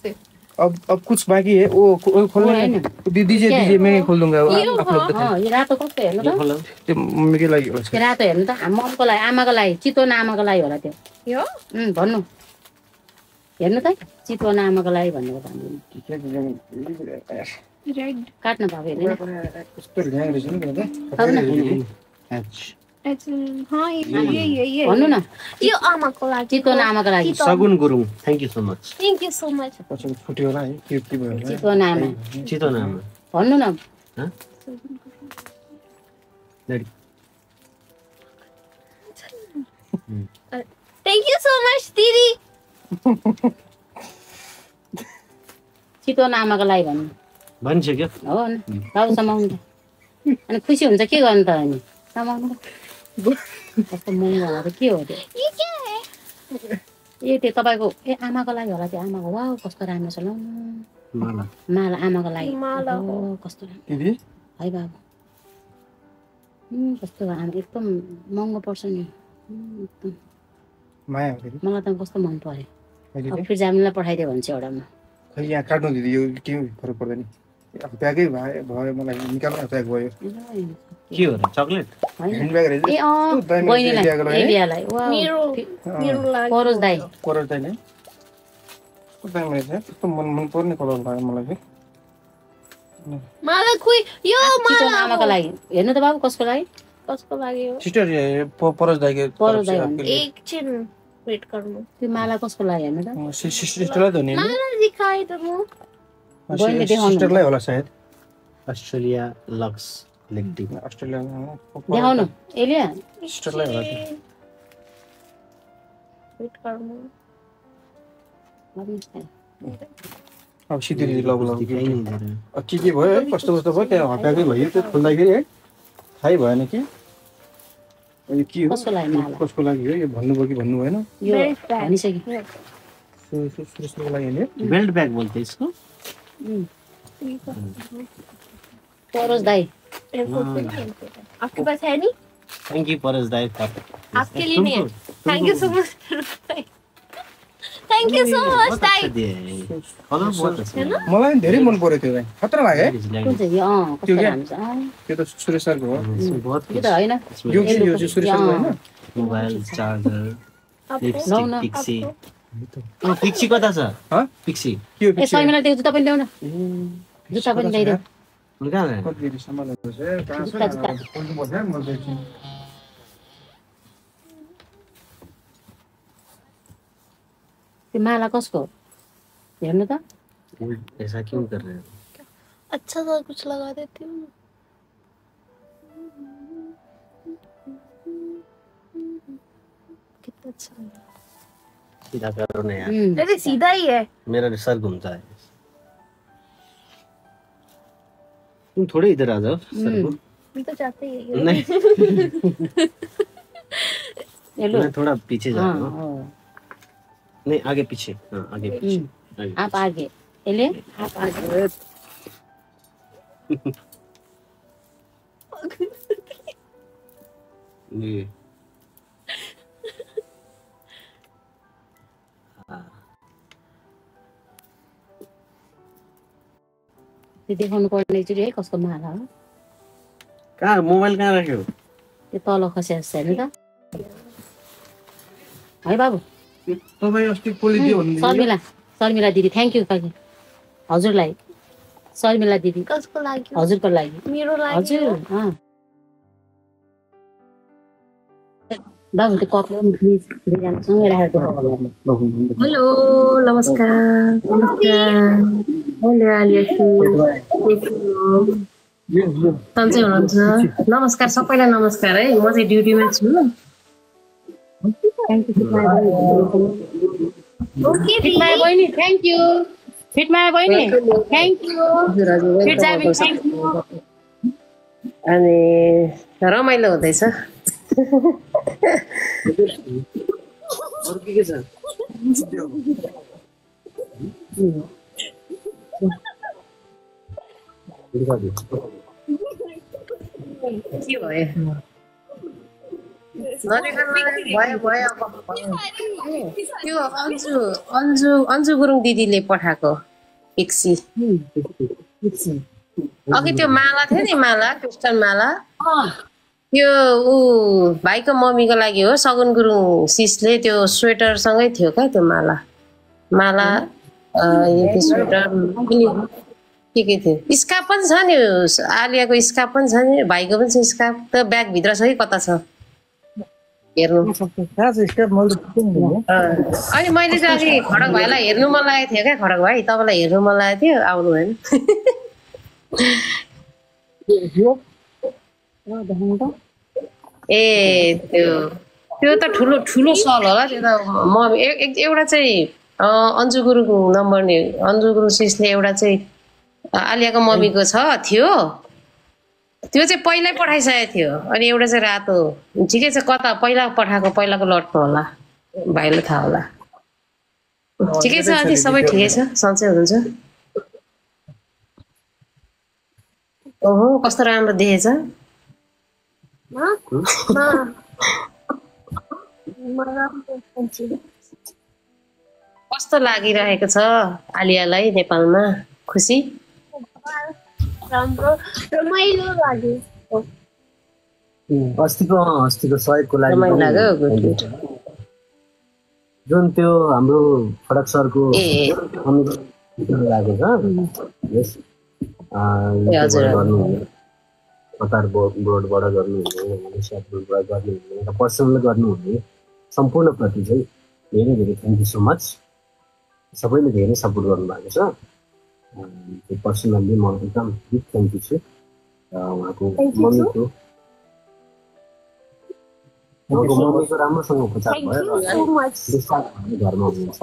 से। अब कुछ बाकी है वो खोलना है ना। दीजिए मैं खोल दूंगा। आप लोग हां यो रातो कस्तो हेर्नु त त्यो मम्मीको लागि हो। त्यो रातो हेर्नु त ममको लागि आमाको लागि चितवन आमाको लागि होला त्यो यो भन्नु हेर्नु त चितवन आमाको लागि भन्नु त रेड काट्न भएको हेर्नु कस्तो ल्याङ रहेछ नि त हाँ ये भन्नु न यो आमाको लागि चितवन आमाको लागि Sagun Gurung thank you so much पछि फुट्यो होला है के भयो होला चितवन आमा भन्नु न ह लडी थैंक यू सो मच दिदी चितवन आमाको लागि भन्नु भन्छ के हो न बाबु समाउनु अनि खुसी हुन्छ के गर्नु त अनि समाउनु कस्तो महँगो होला त के हो त्यो ये क्या है ए त्यो तपाईको आमाको लागि होला त्यो आमाको वाउ कस्तो राम्रो छ ल माला आमाको लागि माला हो कस्तो राम्रो दिदी है बाबु कस्तो एकदम महँगो पर्छ नि एकदम माया हो दिदी मलाई त कस्तो मन पर्यो अहिले अब फिर जामिनलाई पठाइदियो भने चाहिँ एउटामा खै यहाँ काट्नु दिदी यो के फरक पर्दैन अब प्याकै भयो मलाई निकाल्नु प्याक भयो के हो र चकलेट ह्यान्ड ब्याग रहेछ ए बहिनीलाई एबियालाई वाउ मेरो लागि परोज दाइ नै कस्तो दामी रहेछ कस्तो मन पर्ने कलर भयो मलाई चाहिँ माला खोइ यो चितवन आमाको लागि हेर्नु त बाबु कसको लागि यो सिस्टर परोज दाइको एकछिन वेट गर्नु त्यो माला कसको लागि हेर्नु त सिस्टरलाई त नि माला दिखाइ त म बहिनीले देखाउनु सिस्टरलाई होला सायद अस्ट्रेलिया लक्स लेक्टी अस्ट्रेलिया देखाउनु एलिया सिस्टरलाई होला वेट गर्नु अब सिधै लग के भयो है कस्तो भयो त्यहाँ हटाएकै भयो त्यो खोल्दाखेरि है थाहै भएन कि यो के हो कसको लागि हो यो भन्नुभयो कि भन्नु भएन यो भनिसक्यो सुरेशको लागि नि बेल्ट बैग बोलते हैं इसको परोज दाइ आपके पास है नहीं थैंक यू परस दाई आपके लिए नहीं है thank you so much thank you so much दाई कलर बहुत अच्छा है मलाई धेरै मन पर्यो त्यो चाहिँ खतरा लाग्यो है कुन चाहिँ यो कस्तो राम्रो छ त्यो त सुरेश सरको हो बहुत यो त हैन यो चाहिँ सुरेश सरको हैन मोबाइल चार्जर लौ न पिक्सी पिक्सी कता छ ह पिक्सी के हो ए सैमीलाई त्यो जुत्ता पनि ल्याउ न जुत्ता पनि ल्याइदेऊ कहाँ है कति सम्हाल्नु छ कहाँ छ खोल्नु पर्छ म देख्छु त्यो माला कसको हेर्नु त ऐसा क्यों कर रहे हो अच्छा सा कुछ लगा देती हूँ कितना अच्छा सीधा करो ना यार अरे सीधा ही है मेरा सर घूमता है तुम थोड़े इधर आ जाओ सर को हम तो चाहते ही है नहीं हेलो मैं थोड़ा पीछे जा रहा हूँ हां नहीं आगे पीछे हाँ आगे पीछे आप आगे एले आप आगे ये त्यो देखाउनु पर्ने चाहिँ है कसको माला हो कहाँ मोबाइल कहाँ राख्यो त्यो तल खसेको छ हेर्नु त है बाबु तपाईँ अस्ति पोलिदियो भन्नु शर्मिला दिदी थ्यांक यू काकी हजुरलाई शर्मिला दिदी कसको लागि हजुरको लागि मेरो लागि हजुर बाबु त्यो कपले प्लिज सँगै राखेको हेलो नमस्कार हेलो आलियासी सन्चै हुनुहुन्छ नमस्कार सबैलाई नमस्कार है म चाहिँ ड्युटीमा छु फिटमाया बहिनी थ्यांक यू फिटमाया बहिनी थ्यांक यू फिटजाबी थ्यांक यू अनि रमाइलो हुँदैछ और के छ के भयो भयो त्यो अन्जु गुरुङ दिदीले पठाएको पिक्सी अघि त्यो माला थियो नि माला क्रिस्टल माला त्यो ऊ भाइको मम्मीको लागि हो सगुन गुरुङ सिसले त्यो स्वेटरसँगै थियो क्या त्यो माला त्यो स्वेटर के थियो स्कार्फ पनि छ नि आलियाको स्कार्फ पनि छ नि भाइको पनि छ स्कार्फ त ब्यागभित्र छ कि कता छ हेर्नु अनि मैले चाहिँ अघि खडक भाइलाई हेर्नु मन लागेको थियो क्या खडक भाइ तपाईँलाई हेर्नु मन लागेको थियो आउनु भएन ए त्यो त ठुलो सल होला त्यो त म एउटा चाहिँ अन्जु गुरुङ नम्बर नि अन्जु गुरुङ सिसले एउटा चाहिँ आलियाको मम्मीको थियो त्यो चाहिँ पहिल्यै पठाइसकेको थियो अनि एउटा चाहिँ रातो ठिकै छ कता पहिला पठाएको पहिलाको लटको होला भाइलाई थाहा होला ठिकै छ अनि सबै ठिकै छ सन्चै हुनुहुन्छ ओहो कस्तो राम्रो देखेछ कस्तो लागिरहेको छ आलियालाई नेपालमा खुसी राम्रो रमाइलो लाग्यो अस्तिको सहयोगको लागि जुन त्यो हाम्रो खडक सरको लागेको छ कतार बोर्डबाट गर्नुहुने स्याटबाट गर्नुहुने र पर्सनल गर्नुहुने सम्पूर्णप्रति चाहिँ धेरै धेरै थ्याङ्क यू सो मच सबैले धेरै सपोर्ट गर्नुभएको छ त्यो पर्सनल्ली म एकदम बिग थ्याङ्क यू छु उहाँको मम्मीको राम्रोसँग उपचार भयो घरमा हुनुहुन्छ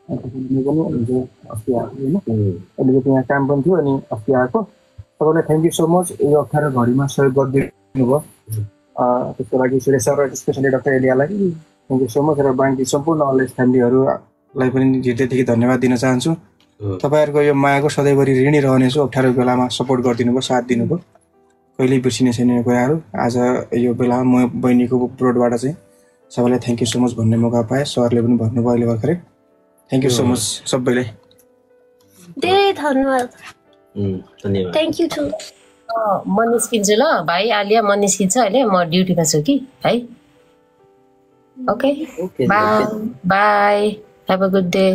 अलिकति यहाँ काम पनि थियो अनि अस्ति आएको तपाईँलाई थ्याङ्क यू सो मच यो अप्ठ्यारो घडीमा सहयोग गरिदिनु भयो त्यसको लागि सुरेश सर र स्पेसली डाक्टर एलियालाई थ्याङ्क यू सो मच र बाँकी सम्पूर्ण अलेज फ्यामिलीहरूलाई पनि हृदयदेखि धन्यवाद दिन चाहन्छु तपाईँहरूको यो मायाको सधैँभरि ऋणी रहनेछु अप्ठ्यारो बेलामा सपोर्ट गरिदिनु भयो साथ दिनुभयो कहिल्यै बिर्सिने छैन यो कुराहरू आज यो बेलामा म बहिनीको प्रोडबाट चाहिँ सबैलाई थ्याङ्क यू सो मच भन्ने मौका पाएँ सरले पनि भन्नुभयो अहिले भर्खरै थ्याङ्क यू सो मच सबैलाई धेरै धन्यवाद थ्याङ्क यू टु म निस्किन्छु ल भाइ आलिया म निस्किन्छु अहिले म ड्युटीमा छु कि है okay bye bye have a good day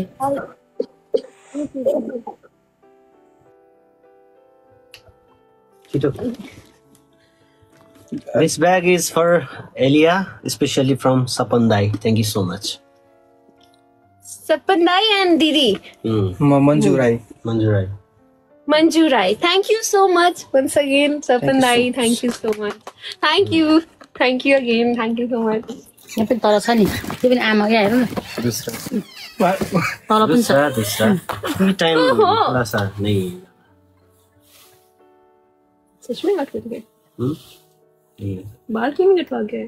This bag is for Elia, especially from Sapandai. Thank you so much. Sapandai and Didi. Manju Rai. Manju Rai. Thank you so much once again, Sapandai. Thank you so much. Thank you again. Thank you so much. यहाँ पनि तल छ नि त्यो पनि आमा क्या हेर्नु न तल पनि छ Free time class नहीं सच में बात करके बाल क्यों कटवा गए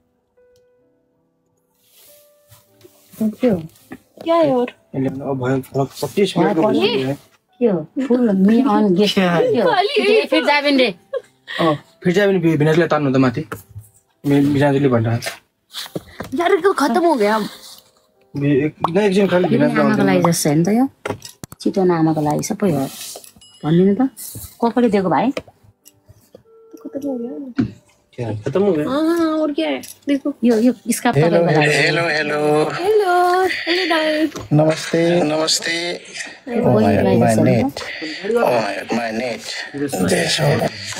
क्या है और अब भयो 25 मिनट के हो फुल मी अन गेस्ट फिर जाबिन रे फिर जाबिन विनाशले तान्नु त माथि विनाशले भन्छ यार को खत्म हो गया एकजना खाली विनाशले आमाको लागि जस्तो हैन त यो चितवन आमाको लागि सबै हो भन्दिनु त कसले दिएको भाइ खत्म हो गया क्या खत्म हो गया हाँ और क्या है देखो यो स्कार्फ तपाईँको लागि हेलो गाइस नमस्ते my net just hold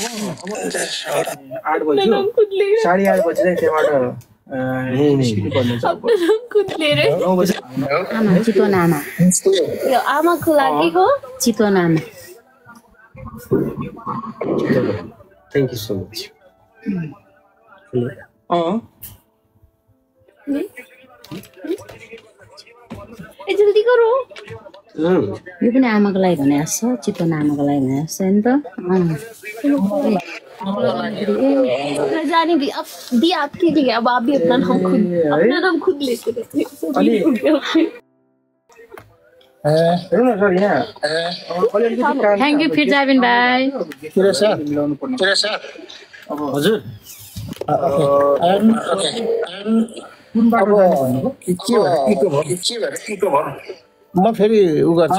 8 बज्यो 8:30 बजे चाहिँ त्यहाँबाट खुद ले रहे आमा चितवन आमा यो आमाको लागि हो चितवन आमा Thank you so much. ए जल्दी करो यो पनि आमाको लागि भने जस्तो चितवन आमाको लागि भने जस्तो नि त जानी दी अब दी आपके लिए अब आप भी अपना नाम खुद लेते रहते थ्याङ्क यू फिर जाबिन भाइ हजुर कुन बाटो जाने भन्नुभयो के भयो म फेरि उ गर्छु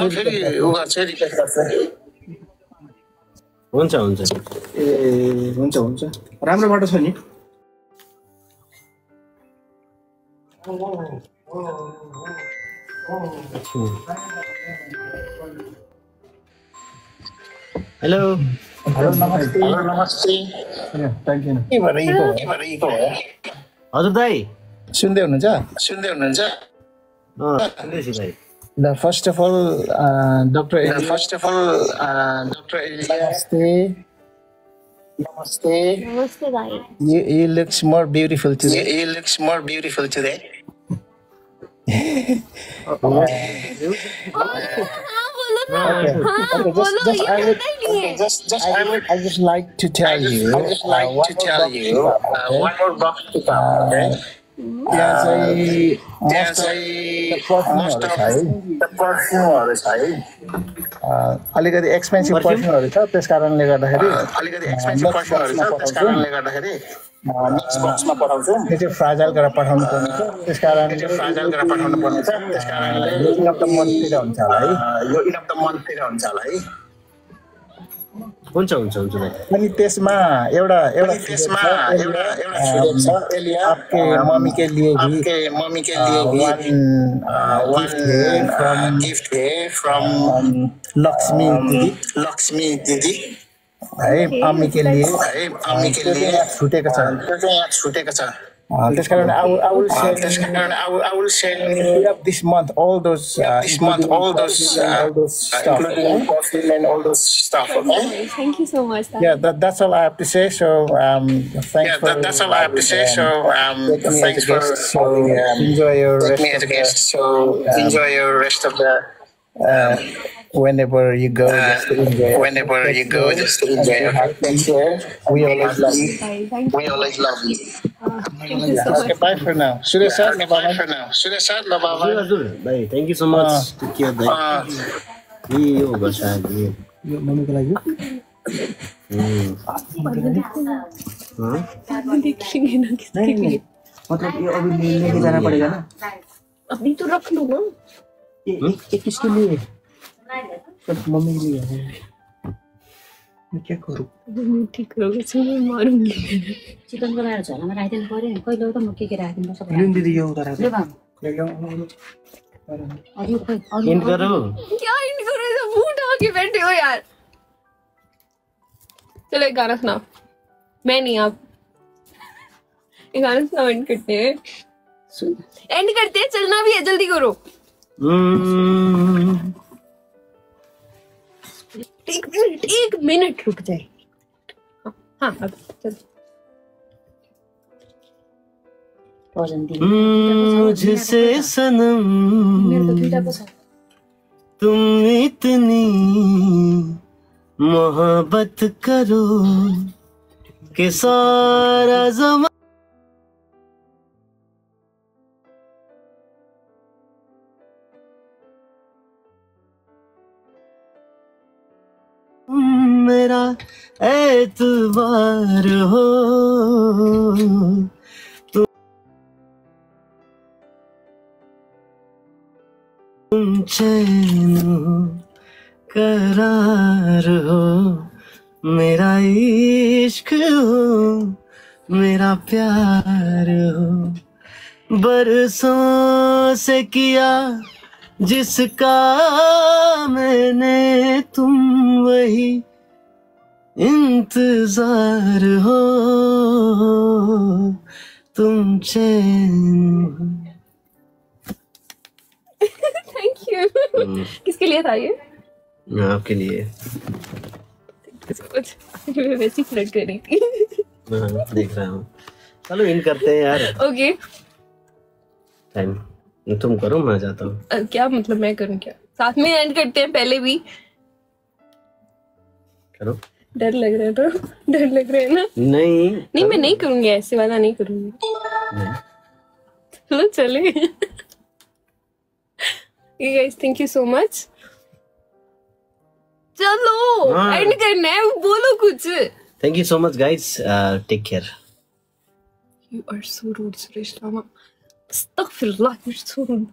हुन्छ हुन्छ ए हुन्छ राम्रो बाटो छ नि हेलो नमस्ते थ्याङ्क यू के भएर इको भयो हजुर दाइ सुन्दै हुनुहुन्छ सुन्दैछु दाइ ल फर्स्ट अफ अल डक्टर नमस्ते नमस्ते भाई you looks more beautiful today हाँ बोलो ना हाँ बोलो ये पता ही नहीं है I just like to tell you one more box to come, okay? त्यहाँ चाहिँ पर्फ्युमहरु छ है अलिकति एक्सपेन्सिभ पर्फ्युमहरु छ त्यस कारणले गर्दाखेरि नेक्स्ट बक्समा पठाउँछु त्यो चाहिँ फ्राजाइल गरेर पठाउनु पर्ने छ त्यस कारणले यो इन्ड अफ द मन्थतिर हुन्छ होला है हुन्छ अनि त्यसमा एउटा आपके मम्मी के लिए भी गिफ्ट है फ्रॉम लक्ष्मी दीदी है मम्मी के लिए छुटेको छ this kind of I will send this month all those stuff, including coffee and all those stuff. Okay? Thank you so much. Yeah, that's all I have to say. So thanks for enjoy your rest of the whenever you go, just to enjoy. Thank you. We always love you. Okay, bye for now. Suresh sir, bye bye. हजुर दाइ thank you so much take care दाइ यो गर्छ यो मम्मीको लागि देखेंगे ना किसके लिए मतलब ये अभी लेके जाना पड़ेगा ना अभी तो रख लो ना ये किसके लिए सब मम्मी के लिए है मैं क्या करूं मैं ठीक करोगे तो मैं मारूंगी चिकन बनाएर झोलामा राखिदिनु पर्यो नि कहिले त म के राखिदिनु पर्छ लिन दिदी यो उतार ले बाम अरु खोइ इन करो क्या इन करे सब मुंह ढाक के बैठे हो यार चलो एक गाना सुनाओ मैं नहीं आप एक गाना सुनाओ एंड करते हैं चलना भी है जल्दी करो एक मिनट रुक जाए हाँ अब चल मुझसे सनम तुम इतनी मोहब्बत करो कि सारा ज़माना मेरा एतबार हो तुम चैन हो करार हो मेरा इश्क हो मेरा प्यार हो बरसों से किया जिसका मैंने तुम वही इंतजार हो तुम चैन थैंक यू किसके लिए था ये आपके लिए मैं वैसे फ्लर्ट कर रही थी देख रहा हूँ चलो इन करते हैं यार ओके टाइम तुम करो मैं जाता हूँ क्या मतलब मैं करूँ क्या साथ में एंड करते हैं पहले भी करो डर लग रहा है तो डर लग रहा है ना नहीं मैं नहीं करूंगी ऐसे वाला नहीं करूंगी चलो चले guys thank you so much चलो एंड करना है बोलो कुछ thank you so much guys take care You are so rude, Suresh Rama. Astaghfirullah, you're so rude.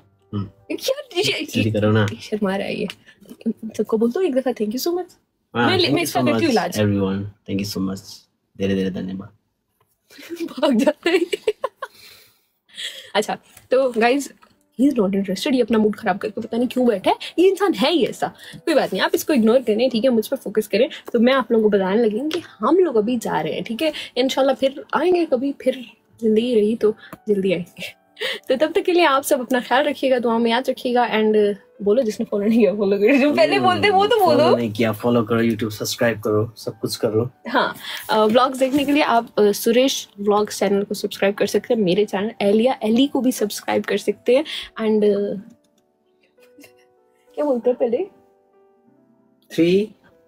जल्दी करो ना। शर्मा रहा है ये। सबको बोल दो एक दफा थैंक यू सो मच। मैं इसका करती हूँ इलाज। Everyone, thank you so much. धीरे-धीरे धन्यवाद। भाग जाते हैं। अच्छा तो guys he is not interested, ये अपना मूड खराब करके पता नहीं क्यों बैठा है, ये इंसान है ही ऐसा। कोई बात नहीं, आप इसको इग्नोर करें, ठीक है, मुझ पर फोकस करें। तो मैं आप लोगों को बताने लगी कि हम लोग अभी जा रहे हैं, ठीक है, इंशाल्लाह फिर आएंगे कभी, फिर जिंदगी रही तो जल्दी आएंगे। तो तब तक के लिए आप सब अपना ख्याल रखिएगा, दुआ में याद रखिएगा। एंड बोलो जिसने फॉलो नहीं किया फॉलो करो, जो पहले बोलते वो तो बोलो। फॉलो नहीं किया फॉलो करो, यूट्यूब सब्सक्राइब करो, सब कुछ करो। हाँ व्लॉग्स देखने के लिए आप सुरेश व्लॉग्स चैनल को सब्सक्राइब कर सकते हैं, मेरे चैनल एलिया एली को भी सब्सक्राइब कर सकते हैं। एंड क्या बोलते हैं पहले 3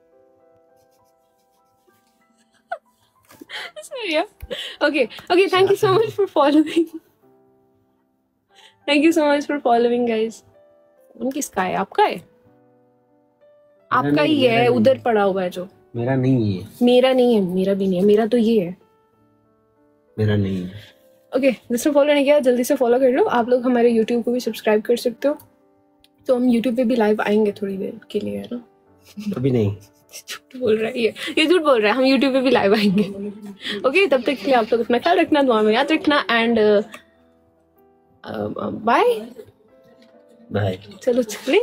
okay thank you so much for following. Thank you so much for following guys. Phone किसका है? आपका है? आपका ही है, उधर पड़ा हुआ है जो। मेरा नहीं है। मेरा नहीं है, मेरा भी नहीं है, मेरा तो ये है। मेरा नहीं है। ओके जिसने फॉलो नहीं किया जल्दी से फॉलो कर लो। आप लोग हमारे यूट्यूब को भी सब्सक्राइब कर सकते हो। तो हम यूट्यूब पे भी लाइव आएंगे थोड़ी देर के लिए, है ना? अभी नहीं। झूठ बोल रहा है ये झूठ बोल रहा है। हम यूट्यूब पे भी लाइव आएंगे। ओके तब तक के लिए आप लोग अपना ख्याल रखना, दुआ में याद रखना। And bye bye. चलो चलें।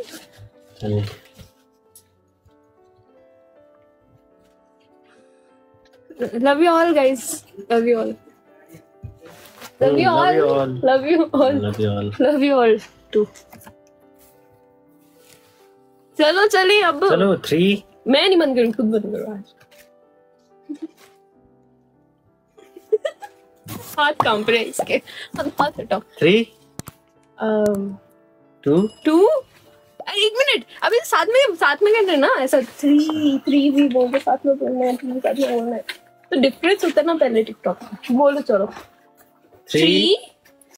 Love you all guys. Love you all. Love you all. Love you all. Love you all. Love you all too. चलो चलिए अब। चलो 3। मैं नहीं बंद करूँ, खुद बंद करो आज। हाथ कांप रहे इसके, हाथ हटाओ। 3 2 एक मिनट, अभी साथ में करना है ना, ऐसा 3 भी बोल के साथ में बोलना है, 3 साथ में बोलना है, तो डिफरेंस होता है ना पहले टिकटॉक। बोलो चलो 3